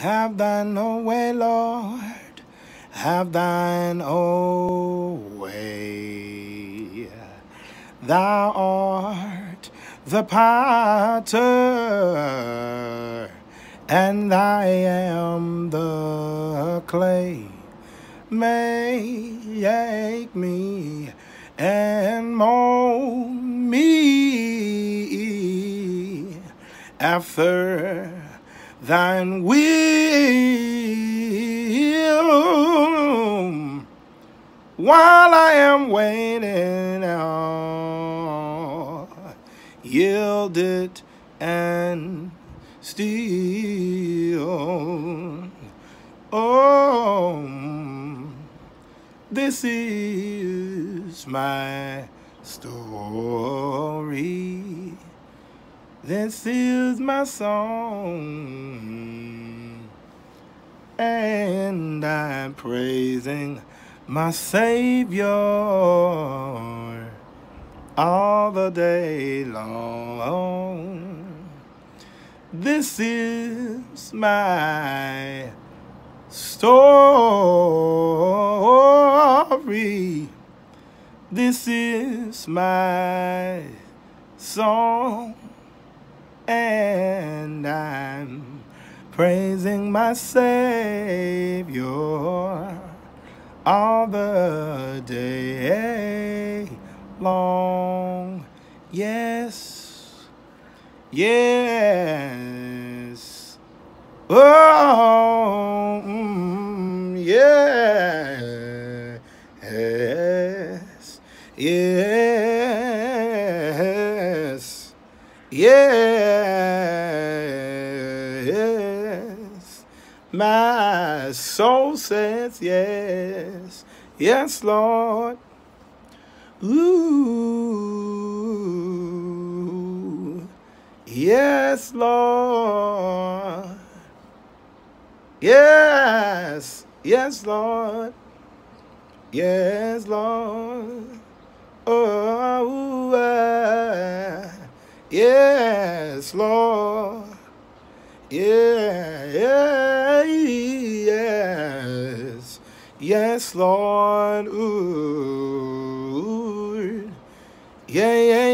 Have thine own way, Lord. Have thine own way. Thou art the potter, and I am the clay. Make me and mold me after thine will, while I am waiting on, yielded and still. Oh, this is my story. This is my song. And I'm praising my Savior all the day long. This is my story. This is my song, and I'm praising my Savior all the day long. Yes, yes. Oh, yes, yes, yes. My soul says yes, yes, Lord. Ooh, yes, Lord. Yes, yes, Lord. Yes, Lord. Oh, yes, Lord. Yeah, yes. Yes, Lord. Ooh. Yeah, yeah,